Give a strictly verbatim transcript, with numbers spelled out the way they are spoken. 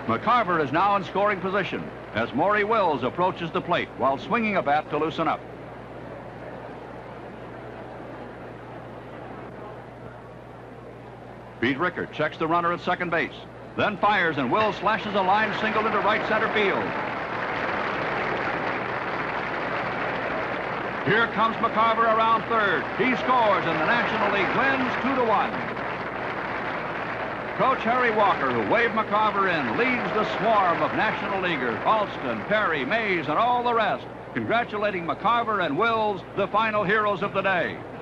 McCarver is now in scoring position as Maury Wills approaches the plate while swinging a bat to loosen up. Pete Rickard checks the runner at second base, then fires, and Wills slashes a line single into right center field. Here comes McCarver around third. He scores, and the National League wins two to one. Coach Harry Walker, who waved McCarver in, leads the swarm of National Leaguers, Alston, Perry, Mays, and all the rest, congratulating McCarver and Wills, the final heroes of the day.